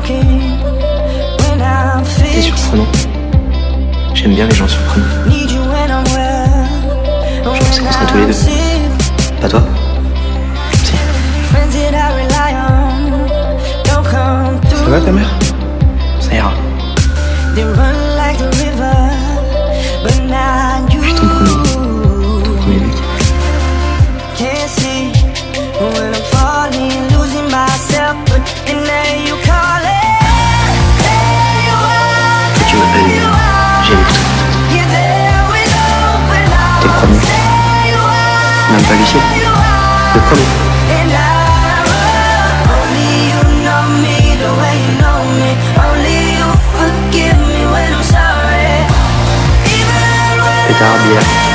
T'es surprenant. J'aime bien les gens surprenants. Je pensais qu'on serait tous les deux. Pas toi? Si. Ça va ta mère? Ça ira. Je suis ton premier mec. Et tu m'appelles Jélique. T'es le premier. Même pas Lucie. Le premier. Pétard, bière.